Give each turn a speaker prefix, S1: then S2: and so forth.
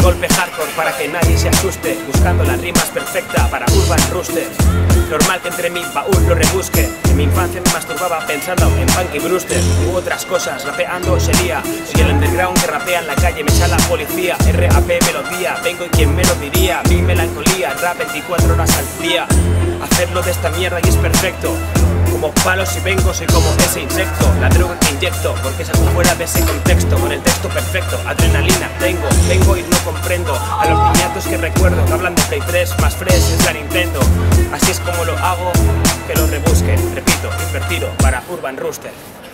S1: golpe hardcore para que nadie se asuste, buscando las rimas perfectas para Urban Rooster. Normal que entre mi baúl lo rebusque. En mi infancia me masturbaba pensando en Punky Brewster u otras cosas, rapeando sería. Soy el underground que rapea en la calle, me echa la policía. RAP melodía, vengo y quien me lo diría. Mi melancolía, rap 24 horas al día. Hacerlo de esta mierda y es perfecto. Como palos y vengo, soy como ese insecto. La droga que inyecto, porque salgo fuera de ese contexto. Con el texto perfecto, adrenalina vengo y no comprendo a los niñatos que recuerdo que hablan de Play 3, más fresh es la Nintendo. Así es como lo hago, que lo rebusquen. Repito, invertido para Urban Rooster.